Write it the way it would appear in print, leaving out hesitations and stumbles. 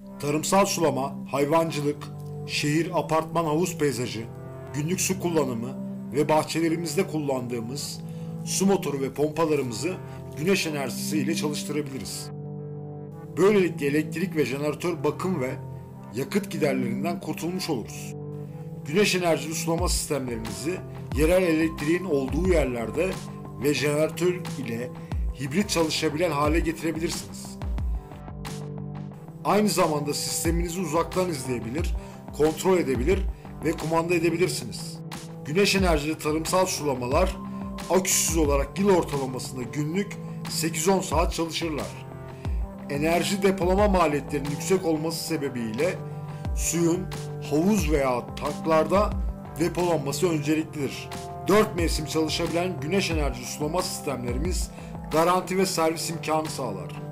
Tarımsal sulama, hayvancılık, şehir, apartman, havuz peyzajı, günlük su kullanımı ve bahçelerimizde kullandığımız su motoru ve pompalarımızı güneş enerjisi ile çalıştırabiliriz. Böylelikle elektrik ve jeneratör bakım ve yakıt giderlerinden kurtulmuş oluruz. Güneş enerjili sulama sistemlerinizi yerel elektriğin olduğu yerlerde ve jeneratör ile hibrit çalışabilen hale getirebilirsiniz. Aynı zamanda sisteminizi uzaktan izleyebilir, kontrol edebilir ve kumanda edebilirsiniz. Güneş enerjili tarımsal sulamalar aküsüz olarak yıl ortalamasında günlük 8-10 saat çalışırlar. Enerji depolama maliyetlerinin yüksek olması sebebiyle suyun havuz veya tanklarda depolanması önceliklidir. 4 mevsim çalışabilen güneş enerjili sulama sistemlerimiz garanti ve servis imkanı sağlar.